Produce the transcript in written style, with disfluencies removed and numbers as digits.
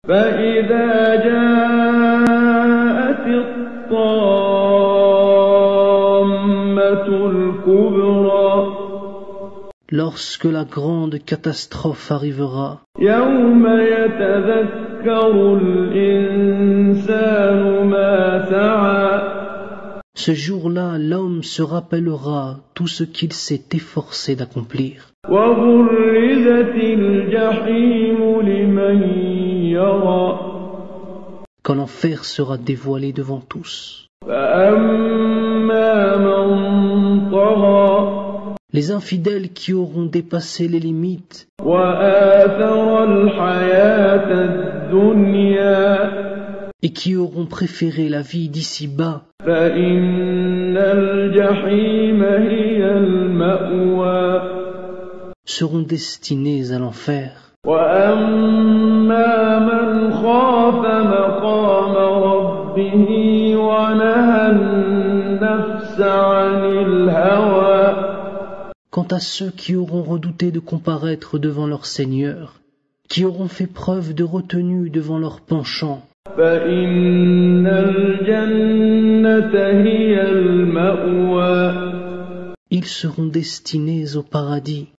فإذا جاءت الطامة الكبرى Lorsque la grande catastrophe arrivera, يوم يتذكر الإنسان ما سعى ce jour-là, l'homme se rappellera tout ce qu'il s'est efforcé d'accomplir. وبرزت الجحيم لمن يرى Quand l'enfer sera dévoilé devant tous. فأما من طغى Les infidèles qui auront dépassé les limites وآثر الحياة الدنيا et qui auront préféré la vie d'ici-bas, فإن الجحيم هي المأوى seront destinés à l'enfer. وأما من خاف مقام ربه ونهى النفس عن الهوى Quant à ceux qui auront redouté de comparaître devant leur Seigneur, qui auront fait preuve de retenue devant leur penchant, فإن الجنة هي المأوى ils seront destinés au paradis.